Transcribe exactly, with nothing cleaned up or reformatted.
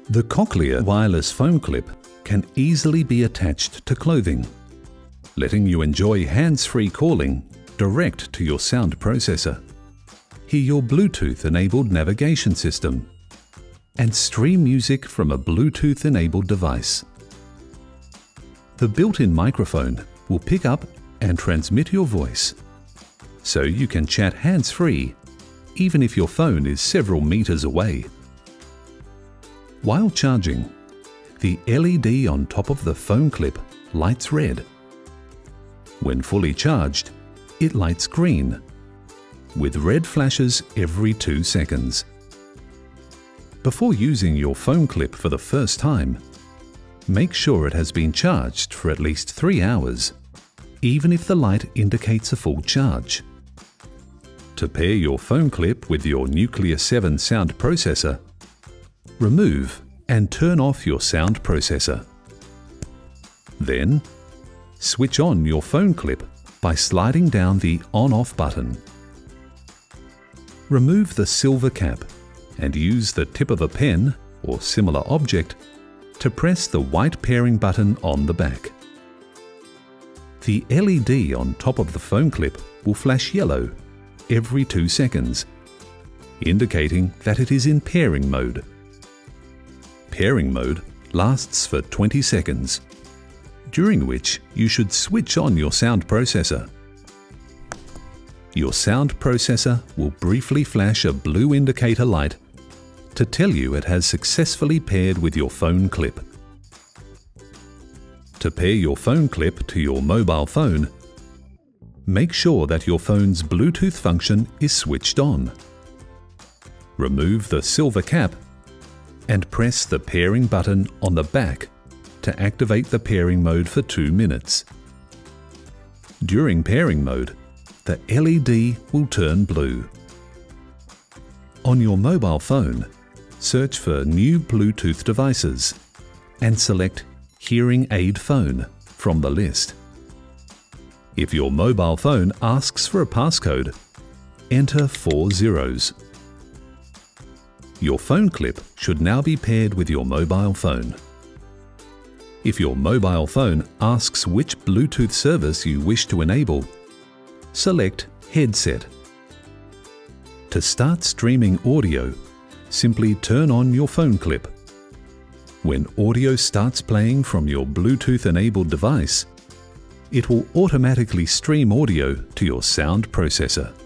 The Cochlear Wireless Phone Clip can easily be attached to clothing, letting you enjoy hands-free calling direct to your sound processor, hear your Bluetooth-enabled navigation system, and stream music from a Bluetooth-enabled device. The built-in microphone will pick up and transmit your voice, so you can chat hands-free even if your phone is several meters away. While charging, the L E D on top of the phone clip lights red. When fully charged, it lights green, with red flashes every two seconds. Before using your phone clip for the first time, make sure it has been charged for at least three hours, even if the light indicates a full charge. To pair your phone clip with your Nucleus seven sound processor, remove and turn off your sound processor. Then, switch on your phone clip by sliding down the on-off button. Remove the silver cap and use the tip of a pen or similar object to press the white pairing button on the back. The L E D on top of the phone clip will flash yellow every two seconds, indicating that it is in pairing mode. Pairing mode lasts for twenty seconds, during which you should switch on your sound processor. Your sound processor will briefly flash a blue indicator light to tell you it has successfully paired with your phone clip. To pair your phone clip to your mobile phone, make sure that your phone's Bluetooth function is switched on. Remove the silver cap and press the pairing button on the back to activate the pairing mode for two minutes. During pairing mode, the L E D will turn blue. On your mobile phone, search for New Bluetooth Devices and select Hearing Aid Phone from the list. If your mobile phone asks for a passcode, enter four zeros. Your phone clip should now be paired with your mobile phone. If your mobile phone asks which Bluetooth service you wish to enable, select Headset. To start streaming audio, simply turn on your phone clip. When audio starts playing from your Bluetooth-enabled device, it will automatically stream audio to your sound processor.